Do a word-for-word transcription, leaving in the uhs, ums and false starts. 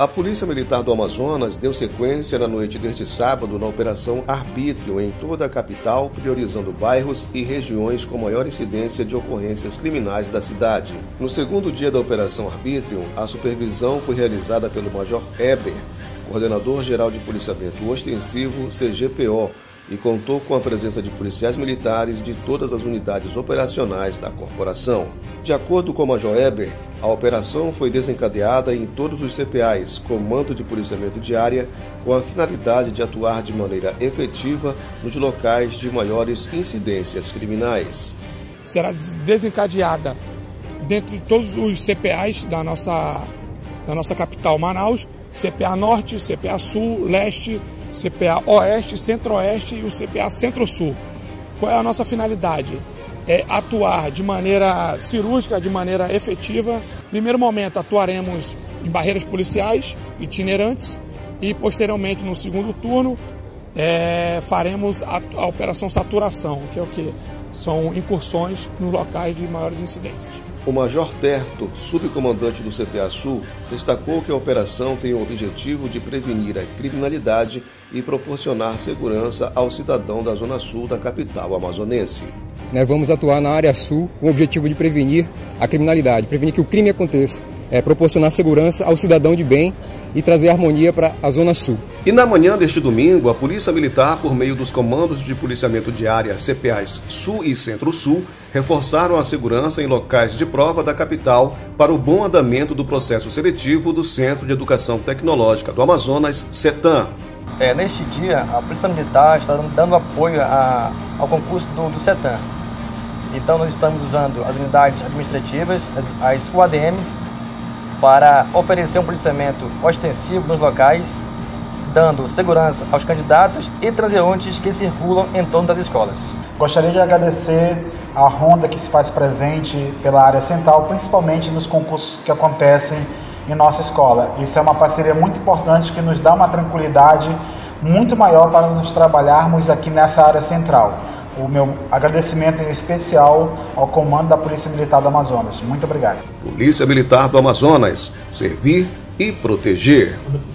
A Polícia Militar do Amazonas deu sequência na noite deste sábado na Operação Arbítrio em toda a capital, priorizando bairros e regiões com maior incidência de ocorrências criminais da cidade. No segundo dia da Operação Arbítrio, a supervisão foi realizada pelo Major Eber, coordenador-geral de policiamento ostensivo C G P O, e contou com a presença de policiais militares de todas as unidades operacionais da corporação. De acordo com o Major Eber, a operação foi desencadeada em todos os C P As, Comando de Policiamento de Área, com a finalidade de atuar de maneira efetiva nos locais de maiores incidências criminais. Será desencadeada dentro de todos os C P As da nossa, da nossa capital Manaus, C P A Norte, C P A Sul, Leste, C P A Oeste, Centro-Oeste e o C P A Centro-Sul. Qual é a nossa finalidade? É atuar de maneira cirúrgica, de maneira efetiva. Primeiro momento, atuaremos em barreiras policiais itinerantes e, posteriormente, no segundo turno, é, faremos a, a operação saturação, que é o que? São incursões nos locais de maiores incidências. O Major Terto, subcomandante do C P A Sul, destacou que a operação tem o objetivo de prevenir a criminalidade e proporcionar segurança ao cidadão da Zona Sul da capital amazonense. Nós vamos atuar na área sul com o objetivo de prevenir a criminalidade, prevenir que o crime aconteça, é, proporcionar segurança ao cidadão de bem e trazer harmonia para a Zona Sul. E na manhã deste domingo, a Polícia Militar, por meio dos comandos de policiamento de área C P As Sul e Centro-Sul, reforçaram a segurança em locais de prova da capital para o bom andamento do processo seletivo do Centro de Educação Tecnológica do Amazonas, CETAM. É, neste dia, a Polícia Militar está dando apoio a, ao concurso do, do CETAM. Então, nós estamos usando as unidades administrativas, as, as U A D Ms, para oferecer um policiamento ostensivo nos locais, dando segurança aos candidatos e transeuntes que circulam em torno das escolas. Gostaria de agradecer a Honda que se faz presente pela área central, principalmente nos concursos que acontecem em nossa escola. Isso é uma parceria muito importante que nos dá uma tranquilidade muito maior para nós trabalharmos aqui nessa área central. O meu agradecimento em especial ao comando da Polícia Militar do Amazonas. Muito obrigado. Polícia Militar do Amazonas, servir e proteger.